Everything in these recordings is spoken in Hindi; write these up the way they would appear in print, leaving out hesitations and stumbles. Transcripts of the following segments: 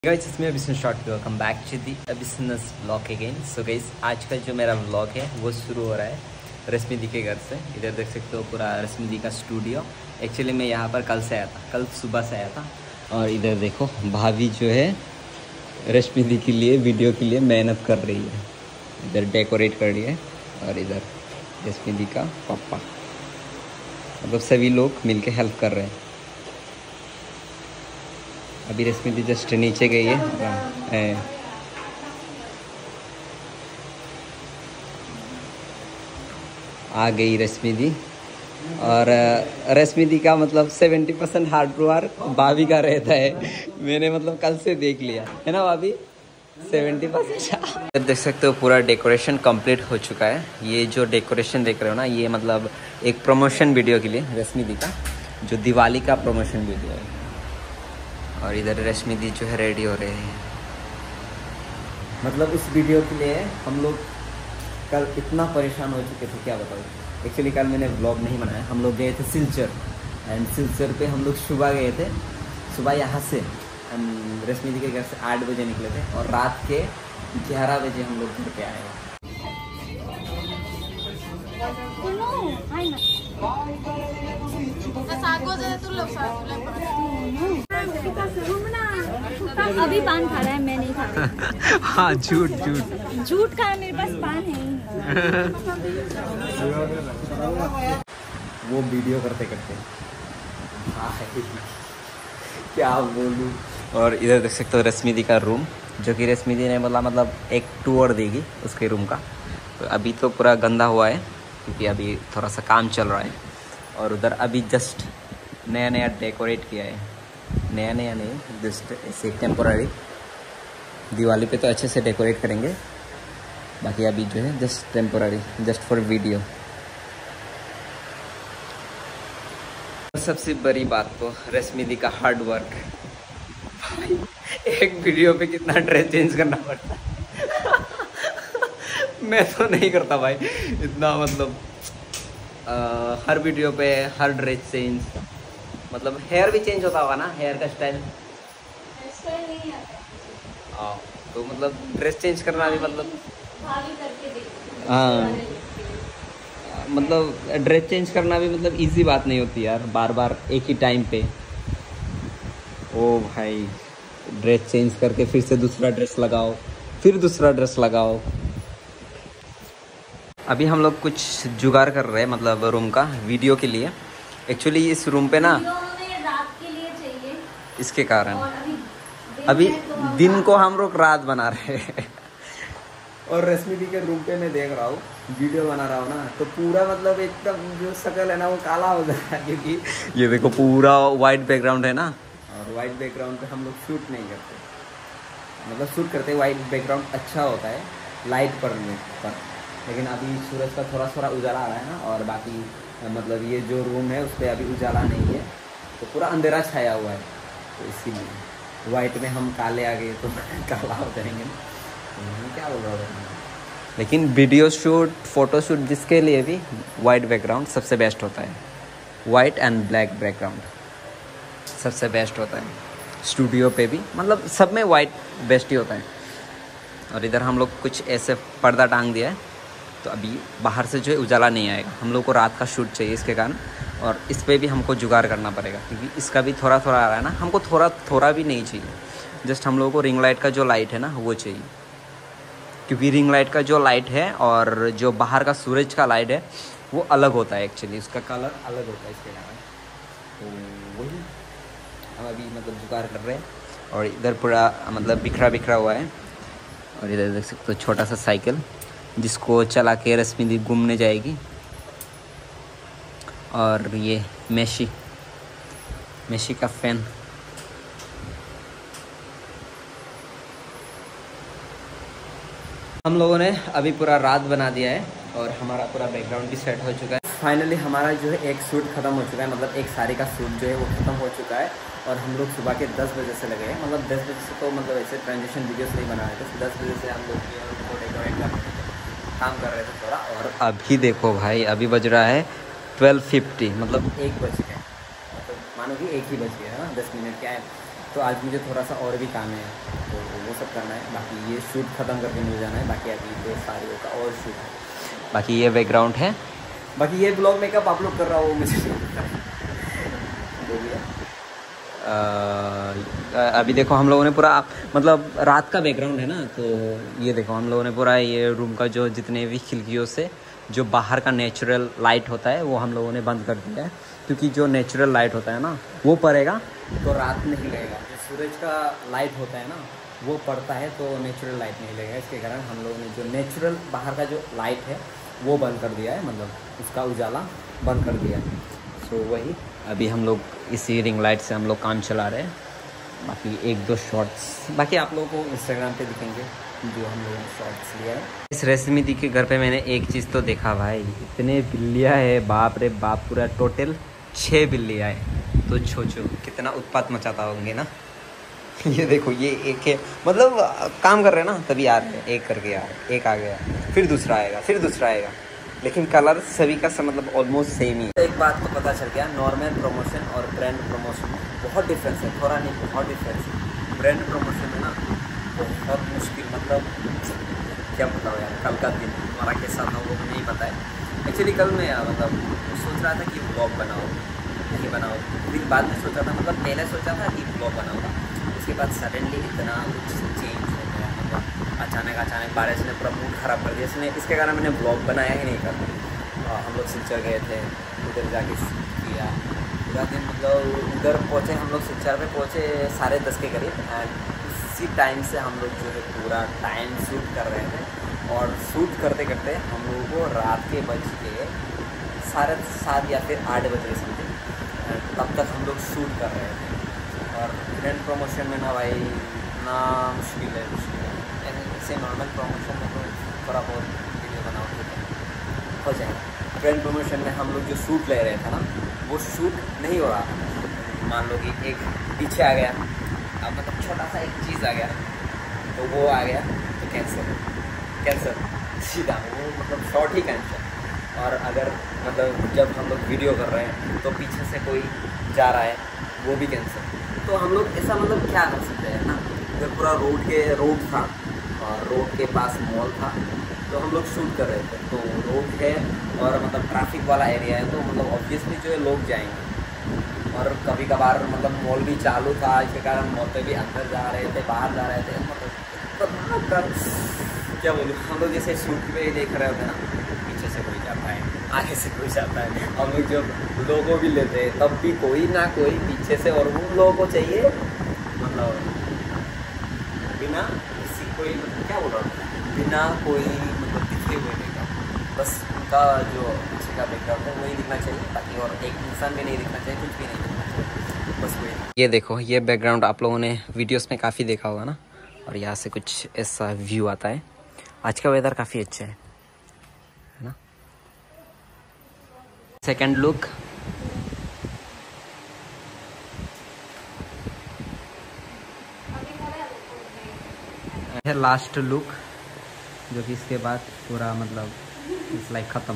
गाइस इसमें अभी स्टार्ट किया। Welcome back to the business blog again. So guys आज का जो मेरा ब्लॉग है वो शुरू हो रहा है रश्मि दी के घर से। इधर देख सकते हो पूरा रश्मि दी का स्टूडियो। एक्चुअली मैं यहाँ पर कल से आया था, कल सुबह से आया था। और इधर देखो भाभी जो है रश्मि दी के लिए वीडियो के लिए मेहनत कर रही है। इधर डेकोरेट कर रही है और इधर रश्मि दी का पापा, मतलब सभी लोग मिलके हेल्प कर रहे हैं। अभी रश्मि दी जस्ट नीचे गई है। आ गई रश्मि दी। और रश्मि दी का मतलब 70% हार्ड वर्क भाभी का रहता है। मैंने मतलब कल से देख लिया है ना भाभी, 70%। देख सकते हो पूरा डेकोरेशन कंप्लीट हो चुका है। ये जो डेकोरेशन देख रहे हो ना, ये मतलब एक प्रमोशन वीडियो के लिए रश्मि दी का, जो दिवाली का प्रमोशन वीडियो है। और इधर रश्मि दी जो है रेडी हो रहे हैं। मतलब उस वीडियो के लिए हम लोग कल इतना परेशान हो चुके थे, क्या बताऊँ। एक्चुअली कल मैंने व्लॉग नहीं बनाया। हम लोग गए थे सिलचर, एंड सिलचर पे हम लोग सुबह गए थे। सुबह यहाँ से हम रश्मि दी के घर से 8 बजे निकले थे और रात के 11 बजे हम लोग घर पे आए। अभी पान खा रहा है, मैं नहीं खा रहा। हाँ झूठ खा रहा है, मेरे पास पान है। वो वीडियो करते करते क्या बोलूं। और इधर देख सकते हो रश्मि दी का रूम, जो कि रश्मि दी ने बोला मतलब एक टूर देगी उसके रूम का। तो अभी तो पूरा गंदा हुआ है क्योंकि अभी थोड़ा सा काम चल रहा है। और उधर अभी जस्ट नया नया डेकोरेट किया है। नया नहीं, जस्ट ऐसे टेम्पोररी। दिवाली पे तो अच्छे से डेकोरेट करेंगे, बाकी अभी जो है just temporary, just for video. सबसे बड़ी बात तो रश्मि दी का हार्ड वर्क। एक वीडियो पे कितना ड्रेस चेंज करना पड़ता है। मैं तो नहीं करता भाई इतना, मतलब हर वीडियो पे हर ड्रेस चेंज, मतलब हेयर भी चेंज होता होगा ना, हेयर का स्टाइल नहीं आता। तो मतलब ड्रेस चेंज करना भी मतलब हाँ, मतलब ड्रेस चेंज करना भी मतलब इजी बात नहीं होती यार, बार बार एक ही टाइम पे। ओ भाई, ड्रेस चेंज करके फिर से दूसरा ड्रेस लगाओ, फिर दूसरा ड्रेस लगाओ। अभी हम लोग कुछ जुगाड़ कर रहे हैं, मतलब रूम का वीडियो के लिए। एक्चुअली इस रूम पे ना रात के लिए चाहिए, इसके कारण अभी दिन को हम लोग रात बना रहे हैं। और रश्मि दी के रूम पे मैं देख रहा हूँ, वीडियो बना रहा हूँ ना, तो पूरा मतलब एकदम जो शक्ल है ना वो काला हो जाता है, क्योंकि ये देखो पूरा वाइट बैकग्राउंड है ना। और वाइट बैकग्राउंड पे हम लोग शूट नहीं करते, मतलब शूट करते वाइट बैकग्राउंड अच्छा होता है लाइट पड़ने पर। लेकिन अभी सूरज का थोड़ा थोड़ा उजाला आ रहा है ना, और बाकी मतलब ये जो रूम है उस पर अभी उजाला नहीं है, तो पूरा अंधेरा छाया हुआ है। तो इसीलिए वाइट में हम काले आ गए तो काला हो जाएंगे ना, क्या बोल रहा हूँ। लेकिन वीडियो शूट, फोटो शूट, जिसके लिए भी वाइट बैकग्राउंड सबसे बेस्ट होता है। वाइट एंड ब्लैक बैकग्राउंड सबसे बेस्ट होता है। स्टूडियो पे भी मतलब सब में वाइट बेस्ट ही होता है। और इधर हम लोग कुछ ऐसे पर्दा टांग दिया है, तो अभी बाहर से जो है उजाला नहीं आएगा। हम लोग को रात का शूट चाहिए इसके कारण, और इस पर भी हमको जुगाड़ करना पड़ेगा, क्योंकि इसका भी थोड़ा थोड़ा आ रहा है ना। हमको थोड़ा भी नहीं चाहिए, जस्ट हम लोगों को रिंग लाइट का जो लाइट है ना वो चाहिए। क्योंकि रिंग लाइट का जो लाइट है और जो बाहर का सूरज का लाइट है वो अलग होता है, एक्चुअली उसका कलर अलग होता है इसके कारण। तो वही हम अभी मतलब जुगाड़ कर रहे हैं। और इधर पूरा मतलब बिखरा हुआ है। और इधर देख सकते हो छोटा सा साइकिल, जिसको चला के रश्मि दी घूमने जाएगी। और ये मेसी का फैन। हम लोगों ने अभी पूरा रात बना दिया है और हमारा पूरा बैकग्राउंड भी सेट हो चुका है। फाइनली हमारा जो है एक शूट ख़त्म हो चुका है, मतलब एक साड़ी का शूट जो है वो ख़त्म हो चुका है। और हम लोग सुबह के 10 बजे से लगे हैं, मतलब 10 बजे से तो मतलब ऐसे ट्रांजिशन वीडियोस नहीं बना रहे थे। 10 बजे से हम लोग डेकोरेट का काम कर रहे थे थोड़ा। और अभी देखो भाई, अभी बज रहा है 12:50, मतलब 1 बज गए, मतलब मानो कि 1 ही बज गया है ना, 10 मिनट क्या है। तो आज मुझे थोड़ा सा और भी काम है, तो वो सब करना है। बाकी ये शूट ख़त्म करके मुझे जाना है। बाकी अभी तो सारियों का और शूट है। बाकी ये बैकग्राउंड है। बाकी ये ब्लॉग मेकअप आप लोग कर रहा हो मुझे अभी देखो हम लोगों ने पूरा मतलब रात का बैकग्राउंड है ना, तो ये देखो हम लोगों ने पूरा ये रूम का जो जितने भी खिड़कियों से जो बाहर का नेचुरल लाइट होता है वो हम लोगों ने बंद कर दिया है, क्योंकि जो नेचुरल लाइट होता है ना वो पड़ेगा तो रात नहीं लगेगा। जो सूरज का लाइट होता है ना वो पड़ता है तो नेचुरल लाइट नहीं लगेगा। इसके कारण हम लोगों ने जो नेचुरल बाहर का जो लाइट है वो बंद कर दिया है, मतलब उसका उजाला बंद कर दिया है। सो वही अभी हम लोग इसी रिंग लाइट से हम लोग काम चला रहे हैं। बाकी 1-2 शॉर्ट्स बाकी आप लोगों को इंस्टाग्राम पे दिखेंगे जो हम लोगों ने शॉर्ट्स लिया है। इस रेशमी दी के घर पे मैंने एक चीज़ तो देखा भाई, इतने बिल्लियाँ है, बाप रे बाप, पूरा टोटल 6 बिल्लियाँ है। तो सोचो कितना उत्पात मचाता होंगे ना ये देखो ये एक है, मतलब काम कर रहे हैं ना तभी आ रहे हैं, एक करके आ रहे, एक आ गया फिर दूसरा आएगा फिर दूसरा आएगा, लेकिन कलर सभी का मतलब ऑलमोस्ट सेम ही है। एक बात तो पता चल गया, नॉर्मल प्रमोशन और ब्रांड प्रमोशन में बहुत डिफरेंस है, थोड़ा नहीं बहुत डिफरेंस है। ब्रांड प्रमोशन में ना बहुत मुश्किल, मतलब क्या बताओ यार, कल का दिन हमारा कैसा था वो नहीं पता है। एक्चुअली कल मैं मतलब सोच रहा था कि ब्लॉग बनाओ नहीं बनाओ, फिर बाद में सोचा था, मतलब पहले सोचा था कि ब्लॉग बनाऊँगा, उसके बाद सडनली इतना कुछ चेंज हो गया, मतलब अचानक बारिश ने पूरा मूड ख़राब कर दिया इसने, इसके कारण मैंने ब्लॉग बनाया ही नहीं कर। हम लोग सिलचर गए थे, उधर जाके शूट किया पूरा दिन, मतलब उधर पहुँचे हम लोग, सिलचर पे पहुँचे 10:30 के करीब, एंड उसी टाइम से हम लोग जो है पूरा टाइम शूट कर रहे थे। और शूट करते करते हम लोगों को रात के बज के 7:30 या फिर 8 बजे समझे, तब तक हम लोग शूट कर रहे थे। और ब्रांड प्रमोशन में ना भाई इतना मुश्किल है ऐसे नॉर्मल प्रमोशन में तो थोड़ा बहुत वीडियो बनाओ हो जाएगा। ब्रांड प्रमोशन में हम लोग जो शूट ले रहे थे ना वो शूट नहीं हो रहा, मान लो कि एक पीछे आ गया, अब मतलब छोटा सा एक चीज़ आ गया तो वो आ गया तो कैंसर सीधा, वो मतलब शॉर्ट ही कैंसर। और अगर मतलब जब हम लोग वीडियो कर रहे हैं तो पीछे से कोई जा रहा है वो भी कैंसर। तो हम लोग ऐसा मतलब क्या कर सकते हैं ना, जब पूरा रोड था और रोड के पास मॉल था तो हम लोग शूट कर रहे थे, तो रोड है और मतलब ट्रैफिक वाला एरिया है, तो मतलब ऑब्वियसली जो है लोग जाएंगे। और कभी कभार मतलब मॉल भी चालू था, इसके कारण मौतें भी अंदर जा रहे थे बाहर जा रहे थे, मतलब क्या बोलूँ, हम लोग जैसे शूट पे देख रहे होते ना, पीछे से कोई जाता है आगे से कोई जाता है, हम लोग जब लोगों भी लेते हैं तब भी कोई ना कोई पीछे से, और उन लोगों को चाहिए मतलब बिना किसी कोई क्या बोल रहा हूँ, बिना कोई मतलब दिखे हुए देखा, बस उनका जो पीछे का बैकग्राउंड है वही दिखना चाहिए, ताकि और एक इंसान भी नहीं दिखना चाहिए, कुछ भी नहीं दिखना चाहिए, बस वही। ये देखो ये बैकग्राउंड आप लोगों ने वीडियोस में काफ़ी देखा होगा ना, और यहाँ से कुछ ऐसा व्यू आता है। आज का वेदर काफ़ी अच्छा है ना। सेकंड लुक, है लास्ट लुक, जो कि इसके बाद पूरा मतलब इट्स लाइक ख़त्म।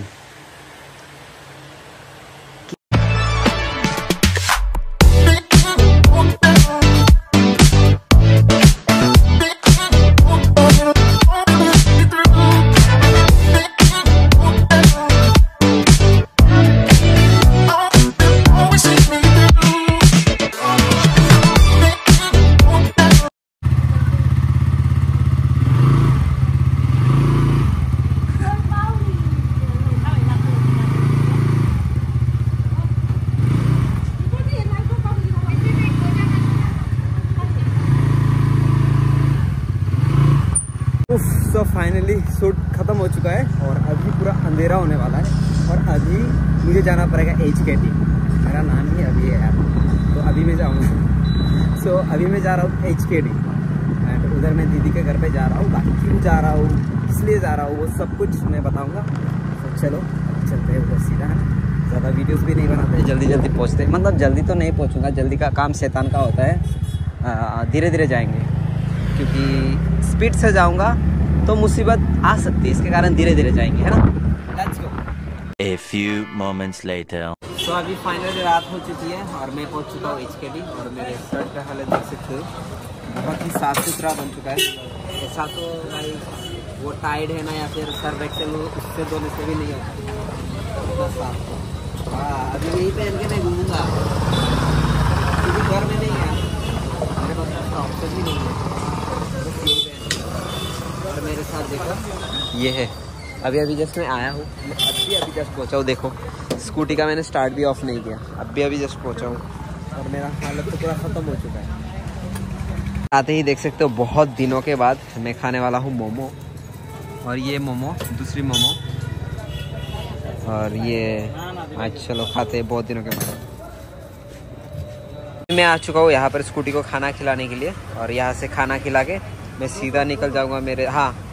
तो फाइनली शूट ख़त्म हो चुका है और अभी पूरा अंधेरा होने वाला है, और अभी मुझे जाना पड़ेगा HKT, मेरा नाम ही अभी है यार, तो अभी मैं जाऊँगा। सो अभी मैं जा रहा हूँ HKT, एंड उधर मैं दीदी के घर पे जा रहा हूँ। बाकी क्यों जा रहा हूँ, इसलिए जा रहा हूँ, वो सब कुछ मैं बताऊँगा। तो चलो चलते हैं उधर सीधा, है ना, ज़्यादा वीडियोस भी नहीं बनाते, जल्दी पहुँचते, मतलब जल्दी तो नहीं पहुँचूँगा, जल्दी का काम शैतान का होता है, धीरे धीरे जाएंगे, क्योंकि स्पीड से जाऊँगा तो मुसीबत आ सकती है, इसके कारण धीरे धीरे जाएंगे, है ना। Let's go. A few moments later. तो अभी फाइनली रात हो चुकी है और मैं पहुंच चुका हूँ HKD और मेरे शर्ट का हालत देख सकते हो, बहुत ही साफ सुथरा बन चुका है। ऐसा तो भाई वो टाइड है ना या फिर सर्फ एक्सेल उससे धोने से भी नहीं होता साफ। हाँ अभी यही पहन के मैं घूमूंगा क्योंकि घर में नहीं है, मेरे पास उसका ऑप्शन भी नहीं है। और मेरे साथ देखो ये है, अभी जस्ट मैं आया हूँ, अभी जस्ट पहुँचा हूँ। देखो स्कूटी का मैंने स्टार्ट भी ऑफ नहीं किया, अभी जस्ट पहुँचा हूँ और मेरा हालत तो पूरा ख़त्म हो चुका है। आते ही देख सकते हो बहुत दिनों के बाद मैं खाने वाला हूँ मोमो, और ये मोमो दूसरी मोमो, और ये आज चलो खाते हैं बहुत दिनों के बाद। मैं आ चुका हूँ यहाँ पर स्कूटी को खाना खिलाने के लिए, और यहाँ से खाना खिला के मैं सीधा निकल जाऊँगा मेरे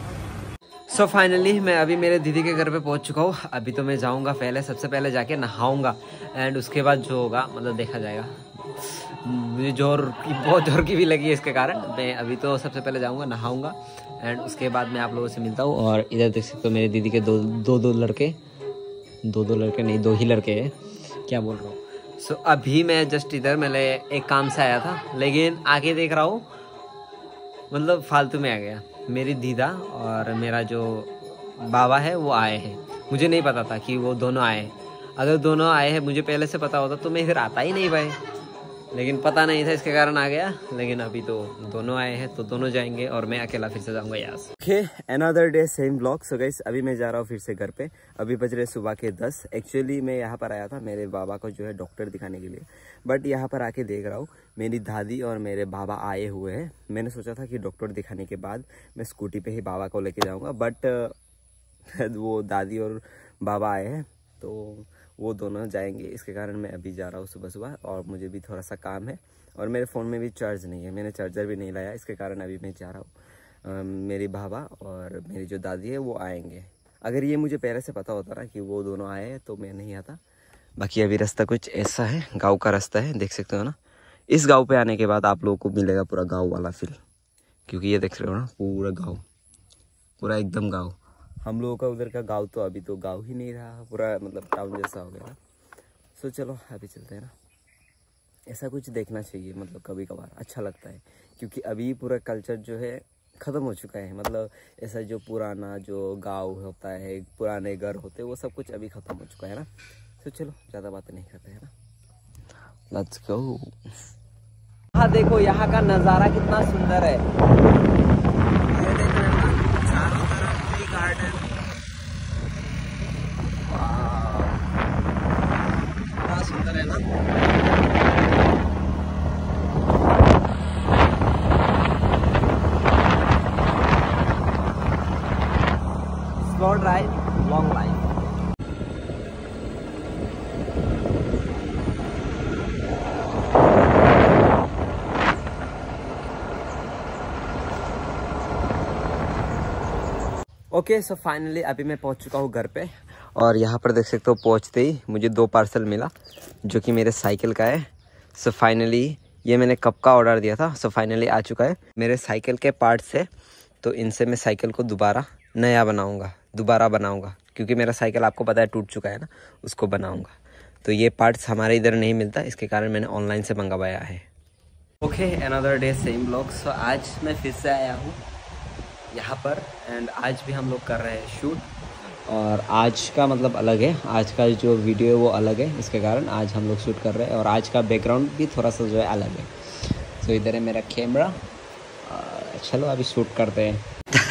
सो फाइनली मैं अभी मेरे दीदी के घर पे पहुंच चुका हूँ। अभी तो मैं जाऊंगा सबसे पहले जाके नहाऊंगा, एंड उसके बाद जो होगा मतलब देखा जाएगा। मुझे बहुत जोर की भी लगी है, इसके कारण मैं अभी तो सबसे पहले जाऊंगा नहाऊंगा, एंड उसके बाद मैं आप लोगों से मिलता हूँ। और इधर देख सकते हो मेरे दीदी के दो लड़के नहीं, 2 ही लड़के हैं, क्या बोल रहा हूँ। सो अभी मैं जस्ट इधर मैंने एक काम से आया था, लेकिन आगे देख रहा हूँ मतलब फालतू में आ गया। मेरी दीदा और मेरा जो बाबा है वो आए हैं, मुझे नहीं पता था कि वो दोनों आए हैं। अगर दोनों आए हैं मुझे पहले से पता होता तो मैं इधर आता ही नहीं भाई, लेकिन पता नहीं था इसके कारण आ गया। लेकिन अभी तो दोनों आए हैं तो दोनों जाएंगे और मैं अकेला फिर से जाऊंगा यहाँ से। Okay another day same blog. So guys अभी मैं जा रहा हूँ फिर से घर पे, अभी बज रहे सुबह के 10। एक्चुअली मैं यहाँ पर आया था मेरे बाबा को जो है डॉक्टर दिखाने के लिए, बट यहाँ पर आके देख रहा हूँ मेरी दादी और मेरे बाबा आए हुए हैं। मैंने सोचा था कि डॉक्टर दिखाने के बाद मैं स्कूटी पे ही बाबा को लेके जाऊँगा, बट वो दादी और बाबा आए हैं तो वो दोनों जाएंगे, इसके कारण मैं अभी जा रहा हूँ सुबह। और मुझे भी थोड़ा सा काम है और मेरे फ़ोन में भी चार्ज नहीं है, मैंने चार्जर भी नहीं लाया, इसके कारण अभी मैं जा रहा हूँ। मेरी बाबा और मेरी जो दादी है वो आएंगे। अगर ये मुझे पहले से पता होता ना कि वो दोनों आए हैं तो मैं नहीं आता। बाकी अभी रास्ता कुछ ऐसा है, गाँव का रास्ता है, देख सकते हो ना। इस गाँव पे आने के बाद आप लोगों को मिलेगा पूरा गाँव वाला फील, क्योंकि ये देख रहे हो ना पूरा गाँव, पूरा एकदम गाँव। हम लोगों का उधर का गांव तो अभी तो गांव ही नहीं रहा, पूरा मतलब टाउन जैसा हो गया। सो चलो अभी चलते हैं ना, ऐसा कुछ देखना चाहिए, मतलब कभी कभार अच्छा लगता है, क्योंकि अभी पूरा कल्चर जो है ख़त्म हो चुका है। मतलब ऐसा जो पुराना जो गांव होता है, पुराने घर होते हैं, वो सब कुछ अभी ख़त्म हो चुका है ना। तो चलो ज़्यादा बातें नहीं करते हैं ना, लेट्स गो। हाँ देखो यहाँ का नज़ारा कितना सुंदर है, सुंदर है ना। Slow drive long life. Okay so finally अभी मैं पहुंच चुका हूँ घर पे, और यहाँ पर देख सकते हो पहुँचते ही मुझे 2 पार्सल मिला जो कि मेरे साइकिल का है। सो फाइनली ये मैंने कब का ऑर्डर दिया था, सो फाइनली आ चुका है। मेरे साइकिल के पार्ट्स है तो इनसे मैं साइकिल को दोबारा बनाऊंगा, क्योंकि मेरा साइकिल आपको पता है टूट चुका है ना, उसको बनाऊंगा। तो ये पार्ट्स हमारे इधर नहीं मिलता, इसके कारण मैंने ऑनलाइन से मंगवाया है। Okay another day same blog. So आज मैं फिर से आया हूँ यहाँ पर, एंड आज भी हम लोग कर रहे हैं शूट, और आज का मतलब अलग है, आज का जो वीडियो है वो अलग है, इसके कारण आज हम लोग शूट कर रहे हैं। और आज का बैकग्राउंड भी थोड़ा सा जो है अलग है। सो इधर है मेरा कैमरा, चलो अभी शूट करते हैं।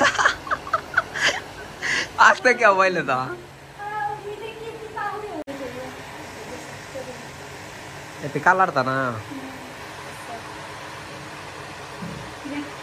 आज तक क्या मोबाइल था पिका लड़ता ना